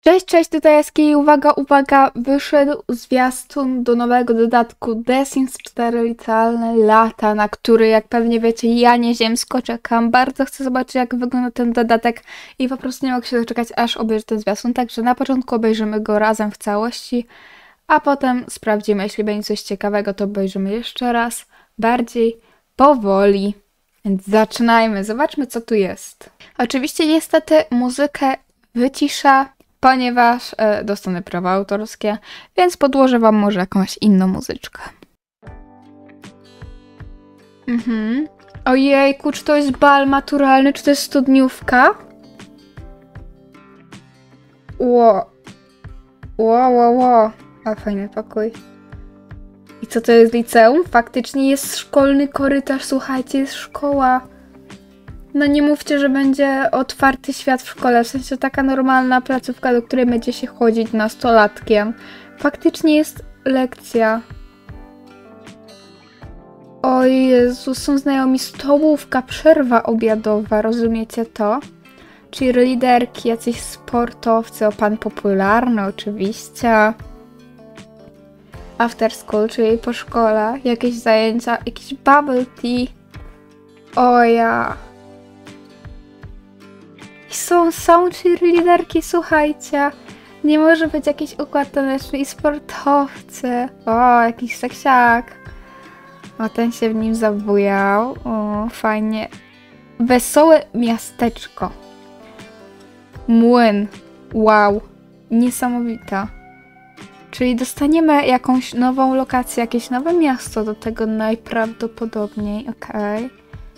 Cześć, cześć, tutaj Jaski. Uwaga, uwaga, wyszedł zwiastun do nowego dodatku The Sims 4 Licealne Lata, na który, jak pewnie wiecie, ja nieziemsko czekam. Bardzo chcę zobaczyć, jak wygląda ten dodatek i po prostu nie mogę się doczekać, aż obejrzę ten zwiastun. Także na początku obejrzymy go razem w całości, a potem sprawdzimy, jeśli będzie coś ciekawego, to obejrzymy jeszcze raz, bardziej powoli. Więc zaczynajmy, zobaczmy, co tu jest. Oczywiście niestety muzykę wycisza, ponieważ dostanę prawa autorskie, więc podłożę wam może jakąś inną muzyczkę. Ojejku, czy to jest bal maturalny, czy to jest studniówka? Ło. A fajny pokój. I co to jest liceum? Faktycznie jest szkolny korytarz, słuchajcie, jest szkoła. No nie mówcie, że będzie otwarty świat w szkole, w sensie taka normalna placówka, do której będzie się chodzić nastolatkiem. Faktycznie jest lekcja. O Jezu, są znajomi, stołówka, przerwa obiadowa, rozumiecie to? Cheerleaderki, jacyś sportowcy, o pan popularny oczywiście. After school, czyli po szkole, jakieś zajęcia, jakiś bubble tea. O ja. Są cheerleaderki, słuchajcie. Nie może być jakiś układ taneczny i sportowcy. O, jakiś seksiak. O, ten się w nim zabujał. O, fajnie. Wesołe miasteczko. Młyn. Wow. Niesamowita. Czyli dostaniemy jakąś nową lokację, jakieś nowe miasto do tego najprawdopodobniej. Okej.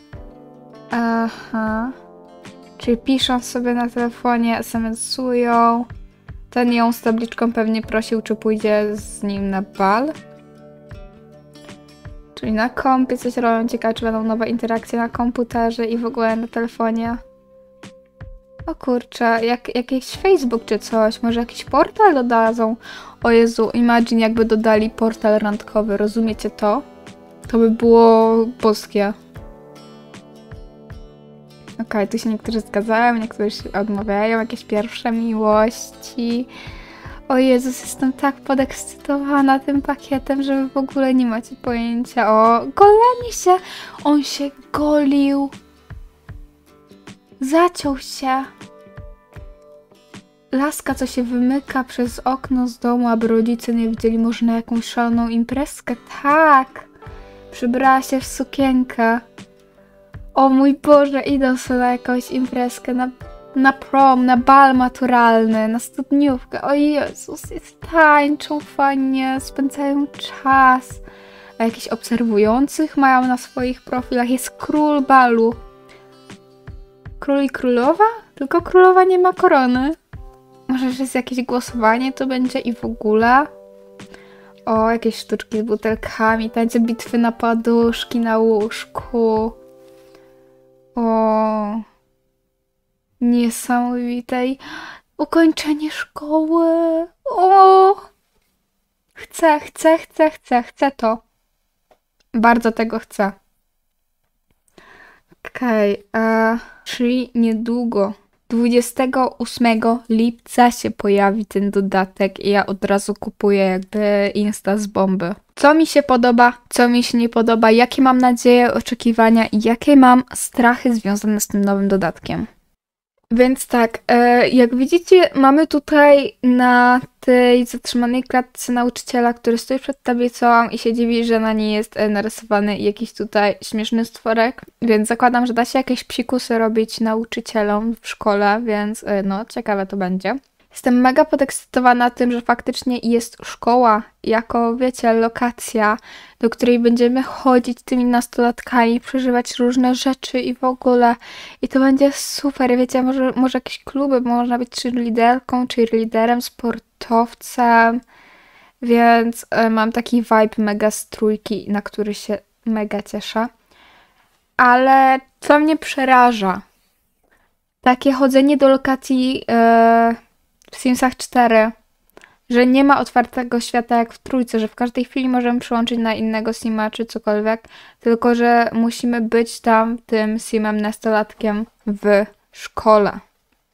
Aha. Czyli piszą sobie na telefonie, SMS-ują. Ten ją z tabliczką pewnie prosił, czy pójdzie z nim na bal. Czyli na kompie coś robią. Ciekawe, czy będą nowe interakcje na komputerze i w ogóle na telefonie. O kurczę, jakiś Facebook czy coś. Może jakiś portal dodadzą. O Jezu, imagine jakby dodali portal randkowy. Rozumiecie to? To by było boskie. Okej, tu się niektórzy zgadzają, niektórzy się odmawiają, jakieś pierwsze miłości. O Jezus, jestem tak podekscytowana tym pakietem, że wy w ogóle nie macie pojęcia. O, golenie się! On się golił. Zaciął się. Laska, co się wymyka przez okno z domu, aby rodzice nie widzieli, może na jakąś szaloną imprezkę. Tak! Przybrała się w sukienkę. O mój Boże, idą sobie na jakąś imprezkę, na prom, na bal maturalny, na studniówkę. O Jezus, jest tańczą fajnie, spędzają czas. A jakichś obserwujących mają na swoich profilach. Jest król balu. Król i królowa? Tylko królowa nie ma korony. Może, że jest jakieś głosowanie to będzie i w ogóle. O, jakieś sztuczki z butelkami, tańce bitwy na poduszki, na łóżku. O, niesamowite. Ukończenie szkoły. O, chcę to. Bardzo tego chcę. Okej, czyli niedługo. 28 lipca się pojawi ten dodatek i ja od razu kupuję jakby insta z bomby. Co mi się podoba, co mi się nie podoba, jakie mam nadzieje, oczekiwania i jakie mam strachy związane z tym nowym dodatkiem. Więc tak, jak widzicie, mamy tutaj na tej zatrzymanej klatce nauczyciela, który stoi przed tablicą i się dziwi, że na niej jest narysowany jakiś tutaj śmieszny stworek, więc zakładam, że da się jakieś psikusy robić nauczycielom w szkole, więc no, ciekawe to będzie. Jestem mega podekscytowana tym, że faktycznie jest szkoła, jako wiecie, lokacja, do której będziemy chodzić tymi nastolatkami, przeżywać różne rzeczy i w ogóle. I to będzie super, wiecie, może jakieś kluby, bo można być cheerleaderką, cheerleaderem, sportowcem, więc mam taki vibe mega z trójki, na który się mega cieszę. Ale co mnie przeraża, takie chodzenie do lokacji w Simsach 4, że nie ma otwartego świata jak w trójce, że w każdej chwili możemy przyłączyć na innego sima czy cokolwiek, tylko że musimy być tam tym simem nastolatkiem w szkole.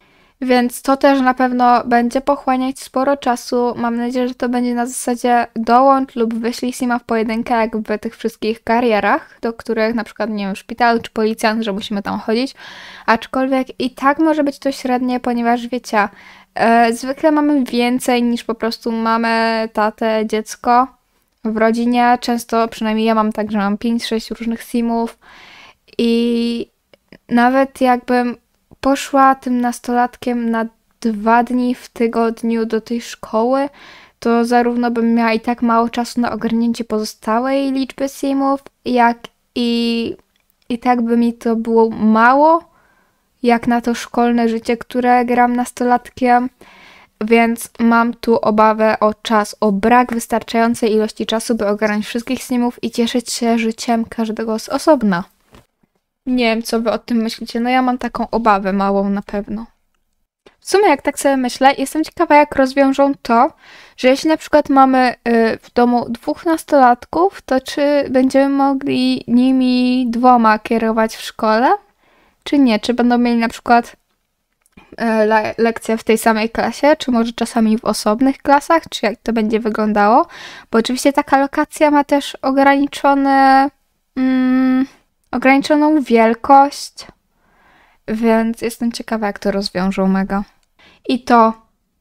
Więc to też na pewno będzie pochłaniać sporo czasu. Mam nadzieję, że to będzie na zasadzie dołącz lub wyślij Sima w pojedynkę, jak w tych wszystkich karierach, do których na przykład, nie wiem, szpital czy policjant, że musimy tam chodzić. Aczkolwiek i tak może być to średnie, ponieważ wiecie, zwykle mamy więcej niż po prostu mamy, tatę, dziecko w rodzinie. Często, przynajmniej ja mam tak, że mam 5-6 różnych Simów i nawet jakbym poszła tym nastolatkiem na 2 dni w tygodniu do tej szkoły, to zarówno bym miała i tak mało czasu na ogarnięcie pozostałej liczby simów, jak i tak by mi to było mało, jak na to szkolne życie, które gram nastolatkiem. Więc mam tu obawę o czas, o brak wystarczającej ilości czasu, by ogarnąć wszystkich simów i cieszyć się życiem każdego z osobna. Nie wiem, co wy o tym myślicie. No ja mam taką obawę małą na pewno. W sumie, jak tak sobie myślę, jestem ciekawa, jak rozwiążą to, że jeśli na przykład mamy w domu 2 nastolatków, to czy będziemy mogli nimi 2 kierować w szkole, czy nie? Czy będą mieli na przykład lekcje w tej samej klasie, czy może czasami w osobnych klasach, czy jak to będzie wyglądało? Bo oczywiście taka lokacja ma też ograniczoną wielkość, więc jestem ciekawa, jak to rozwiążą mega. I to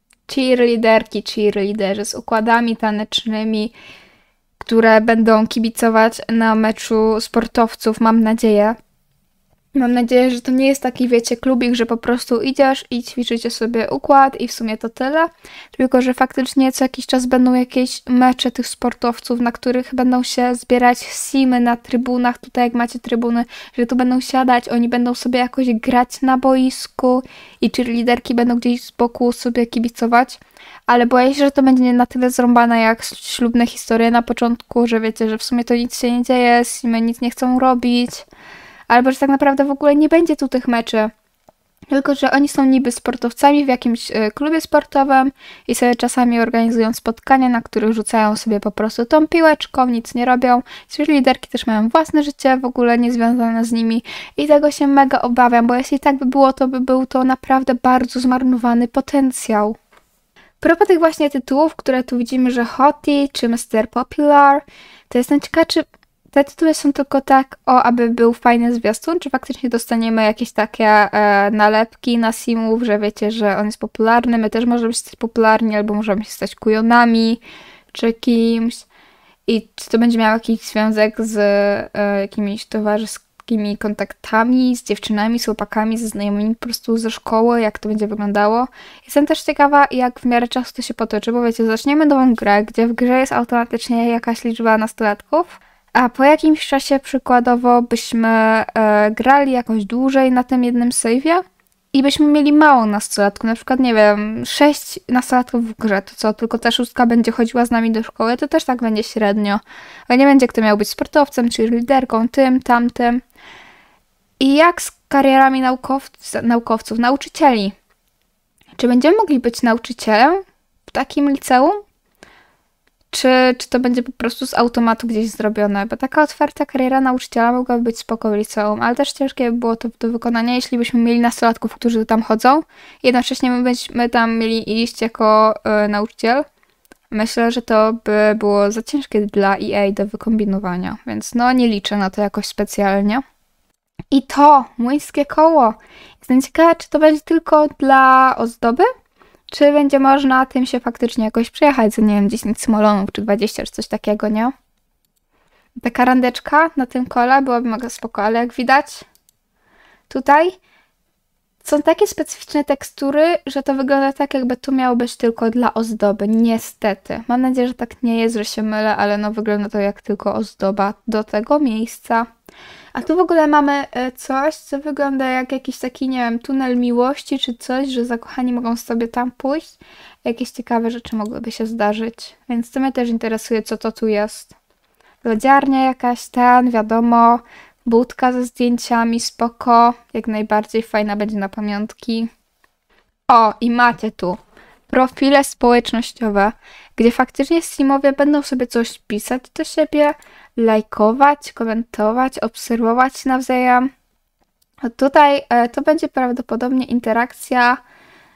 cheerleaderzy z układami tanecznymi, które będą kibicować na meczu sportowców, mam nadzieję. Mam nadzieję, że to nie jest taki, wiecie, klubik, że po prostu idziesz i ćwiczycie sobie układ i w sumie to tyle, tylko że faktycznie co jakiś czas będą jakieś mecze tych sportowców, na których będą się zbierać simy na trybunach, tutaj jak macie trybuny, że tu będą siadać, oni będą sobie jakoś grać na boisku i cheerleaderki będą gdzieś z boku sobie kibicować, ale boję się, że to będzie nie na tyle zrąbane jak ślubne historie na początku, że wiecie, że w sumie to nic się nie dzieje, simy nic nie chcą robić, albo że tak naprawdę w ogóle nie będzie tu tych meczy. Tylko że oni są niby sportowcami w jakimś klubie sportowym i sobie czasami organizują spotkania, na których rzucają sobie po prostu tą piłeczką, nic nie robią. Cheerleaderki też mają własne życie, w ogóle niezwiązane z nimi i tego się mega obawiam, bo jeśli tak by było, to by był to naprawdę bardzo zmarnowany potencjał. Propos tych właśnie tytułów, które tu widzimy, że Hottie czy Mr. Popular, to jestem ciekawa, czy te tytuły są tylko tak, aby był fajny zwiastun, czy faktycznie dostaniemy jakieś takie nalepki na simów, że wiecie, że on jest popularny, my też możemy stać popularni, albo możemy się stać kujonami, czy kimś. I czy to będzie miało jakiś związek z jakimiś towarzyskimi kontaktami, z dziewczynami, z chłopakami, ze znajomymi po prostu ze szkoły, jak to będzie wyglądało. Jestem też ciekawa, jak w miarę czasu to się potoczy, bo wiecie, zaczniemy nową grę, gdzie w grze jest automatycznie jakaś liczba nastolatków, a po jakimś czasie przykładowo byśmy grali jakoś dłużej na tym jednym save'ie i byśmy mieli mało nastolatków, na przykład, nie wiem, 6 nastolatków w grze, to co, tylko ta 6 będzie chodziła z nami do szkoły, to też tak będzie średnio. Ale nie będzie kto miał być sportowcem, czy liderką, tym, tamtym. I jak z karierami naukowców, nauczycieli? Czy będziemy mogli być nauczycielem w takim liceum? Czy to będzie po prostu z automatu gdzieś zrobione? Bo taka otwarta kariera nauczyciela mogłaby być spoko w liceum, ale też ciężkie by było to do wykonania, jeśli byśmy mieli nastolatków, którzy tam chodzą. Jednocześnie my byśmy tam mieli iść jako nauczyciel. Myślę, że to by było za ciężkie dla EA do wykombinowania, więc no nie liczę na to jakoś specjalnie. I to, młyńskie koło. Jestem ciekawa, czy to będzie tylko dla ozdoby? Czy będzie można tym się faktycznie jakoś przejechać za, nie wiem, 10 smolonów, czy 20, czy coś takiego, nie? Taka randeczka na tym kole byłaby mega spoko, ale jak widać tutaj są takie specyficzne tekstury, że to wygląda tak, jakby to miało być tylko dla ozdoby. Niestety. Mam nadzieję, że tak nie jest, że się mylę, ale no wygląda to jak tylko ozdoba do tego miejsca. A tu w ogóle mamy coś, co wygląda jak jakiś taki, nie wiem, tunel miłości czy coś, że zakochani mogą sobie tam pójść. Jakieś ciekawe rzeczy mogłyby się zdarzyć. Więc to mnie też interesuje, co to tu jest. Lodziarnia jakaś, wiadomo. Budka ze zdjęciami, spoko. Jak najbardziej fajna będzie na pamiątki. O, i macie tu profile społecznościowe, gdzie faktycznie Simowie będą sobie coś pisać do siebie, lajkować, komentować, obserwować nawzajem. Tutaj to będzie prawdopodobnie interakcja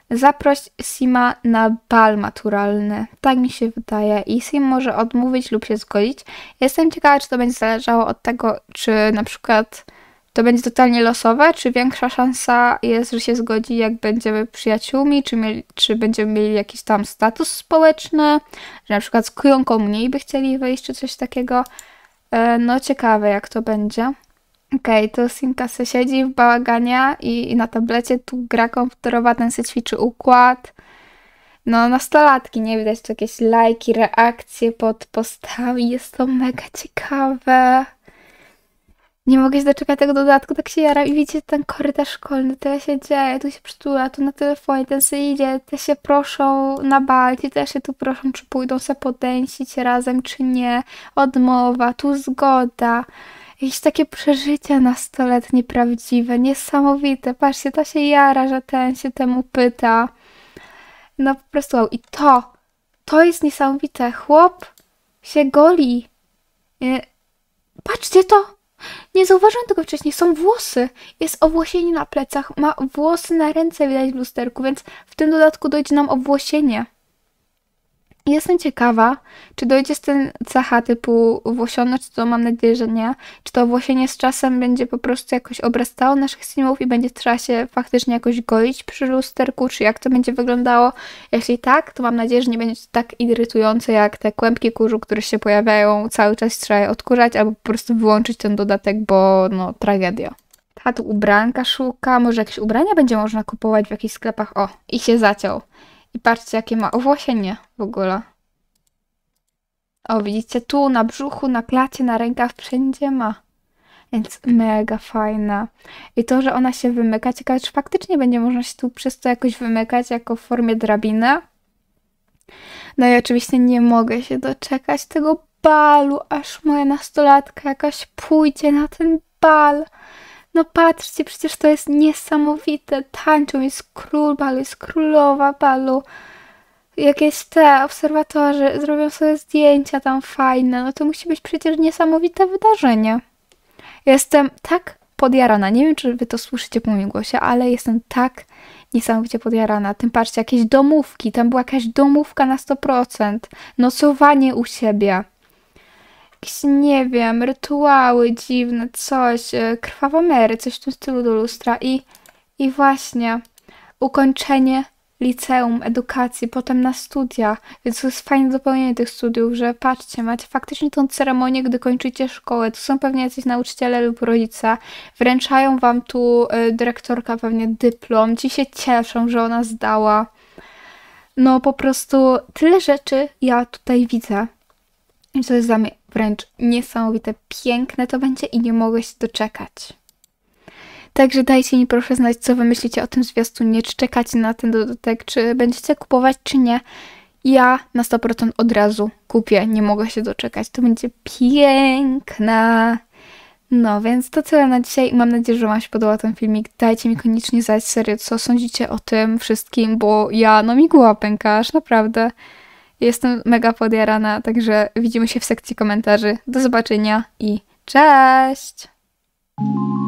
Zaproś Sima na bal maturalny. Tak mi się wydaje. I Sim może odmówić lub się zgodzić. Jestem ciekawa, czy to będzie zależało od tego, czy na przykład to będzie totalnie losowe, czy większa szansa jest, że się zgodzi, jak będziemy przyjaciółmi, czy będziemy mieli jakiś tam status społeczny, że na przykład z kujonką mniej by chcieli wyjść, czy coś takiego. No ciekawe, jak to będzie. Okej, to Simka se siedzi w bałaganie i na tablecie tu gra komputerowa, ten se ćwiczy układ. No, nastolatki, nie widać tu jakieś lajki, reakcje pod postami, jest to mega ciekawe. Nie mogę się doczekać tego dodatku, tak się jaram i widzicie ten korytarz szkolny, tyle się dzieje, tu się przytula, tu na telefonie, ten se idzie, te się proszą na bal, ci też się tu proszą, czy pójdą se podęsić razem, czy nie, odmowa, tu zgoda. Jakieś takie przeżycia nastoletnie prawdziwe, niesamowite, patrzcie, to się jara, że ten się temu pyta. No po prostu, wow. I to jest niesamowite, chłop się goli. Patrzcie to! Nie zauważyłam tego wcześniej. Są włosy. Jest owłosienie na plecach. Ma włosy na ręce, widać w lusterku, więc w tym dodatku dojdzie nam owłosienie. I jestem ciekawa, czy dojdzie z tym cecha typu włosione, czy to mam nadzieję, że nie. Czy to owłosienie z czasem będzie po prostu jakoś obrastało naszych simów i będzie trzeba się faktycznie jakoś goić przy lusterku, czy jak to będzie wyglądało. Jeśli tak, to mam nadzieję, że nie będzie to tak irytujące jak te kłębki kurzu, które się pojawiają, cały czas trzeba je odkurzać, albo po prostu wyłączyć ten dodatek, bo no tragedia. Tu ubranka szuka, może jakieś ubrania będzie można kupować w jakichś sklepach. O, i się zaciął. I patrzcie, jakie ma owłosienie w ogóle. O, widzicie, tu na brzuchu, na klacie, na rękach, wszędzie ma. Więc mega fajna. I to, że ona się wymyka, ciekawe, czy faktycznie będzie można się tu przez to jakoś wymykać, jako w formie drabiny. No i oczywiście nie mogę się doczekać tego balu, aż moja nastolatka jakaś pójdzie na ten bal. No patrzcie, przecież to jest niesamowite. Tańczą, jest król balu, jest królowa balu. Jakieś te obserwatorzy zrobią sobie zdjęcia tam fajne. No to musi być przecież niesamowite wydarzenie. Jestem tak podjarana. Nie wiem, czy wy to słyszycie po moim głosie, ale jestem tak niesamowicie podjarana. Tym patrzcie, jakieś domówki. Tam była jakaś domówka na 100%. Nocowanie u siebie. Jakieś, nie wiem, rytuały dziwne, coś, krwawa Mary, coś w tym stylu do lustra i właśnie ukończenie liceum, edukacji, potem na studia, więc to jest fajne dopełnienie tych studiów, że patrzcie, macie faktycznie tą ceremonię, gdy kończycie szkołę, tu są pewnie jacyś nauczyciele lub rodzice, wręczają wam tu dyrektorka pewnie dyplom, ci się cieszą, że ona zdała. No po prostu tyle rzeczy ja tutaj widzę. I to jest dla mnie wręcz niesamowite, piękne to będzie i nie mogę się doczekać. Także dajcie mi proszę znać, co wy myślicie o tym zwiastunie, czy czekacie na ten dodatek, czy będziecie kupować, czy nie. Ja na 100% od razu kupię, nie mogę się doczekać, to będzie piękne. No, więc to tyle na dzisiaj i mam nadzieję, że wam się podobał ten filmik. Dajcie mi koniecznie znać serio, co sądzicie o tym wszystkim, bo ja, no mi głowa pęka, aż naprawdę. Jestem mega podjarana, także widzimy się w sekcji komentarzy. Do zobaczenia i cześć!